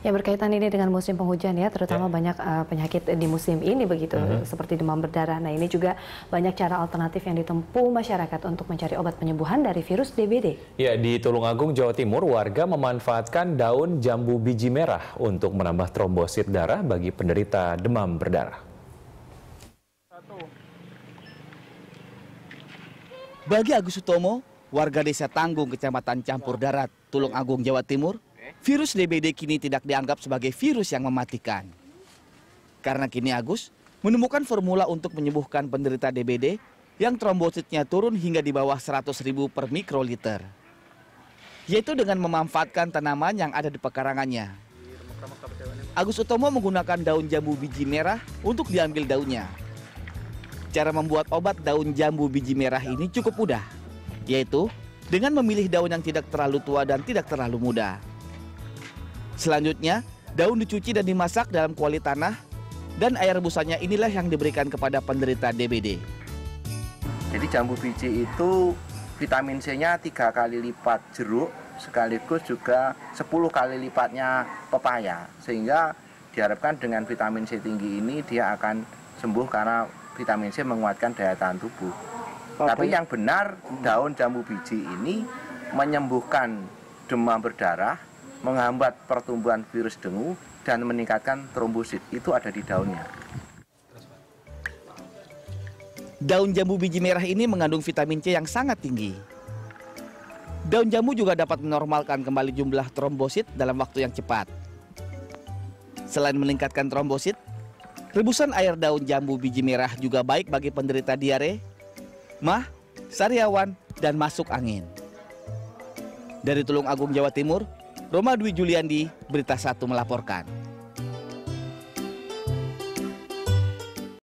Ya, berkaitan ini dengan musim penghujan ya, terutama banyak penyakit di musim ini begitu, seperti demam berdarah. Nah, ini juga banyak cara alternatif yang ditempuh masyarakat untuk mencari obat penyembuhan dari virus DBD. Ya, di Tulungagung, Jawa Timur, warga memanfaatkan daun jambu biji merah untuk menambah trombosit darah bagi penderita demam berdarah. Bagi Agus Sutomo, warga desa Tanggung, Kecamatan Campur Darat, Tulungagung, Jawa Timur, virus DBD kini tidak dianggap sebagai virus yang mematikan. Karena kini Agus menemukan formula untuk menyembuhkan penderita DBD yang trombositnya turun hingga di bawah 100.000 per mikroliter. Yaitu dengan memanfaatkan tanaman yang ada di pekarangannya. Agus Sutomo menggunakan daun jambu biji merah untuk diambil daunnya. Cara membuat obat daun jambu biji merah ini cukup mudah, yaitu dengan memilih daun yang tidak terlalu tua dan tidak terlalu muda. Selanjutnya, daun dicuci dan dimasak dalam kuali tanah, dan air rebusannya inilah yang diberikan kepada penderita DBD. Jadi jambu biji itu vitamin C-nya 3 kali lipat jeruk, sekaligus juga 10 kali lipatnya pepaya. Sehingga diharapkan dengan vitamin C tinggi ini dia akan sembuh karena vitamin C menguatkan daya tahan tubuh. Tapi yang benar, daun jambu biji ini menyembuhkan demam berdarah, menghambat pertumbuhan virus dengue, dan meningkatkan trombosit. Itu ada di daunnya. Daun jambu biji merah ini mengandung vitamin C yang sangat tinggi. Daun jambu juga dapat menormalkan kembali jumlah trombosit dalam waktu yang cepat. Selain meningkatkan trombosit, rebusan air daun jambu biji merah juga baik bagi penderita diare, mah, sariawan, dan masuk angin. Dari Tulungagung, Jawa Timur, Roma Dwi Juliandi, Berita 1 melaporkan.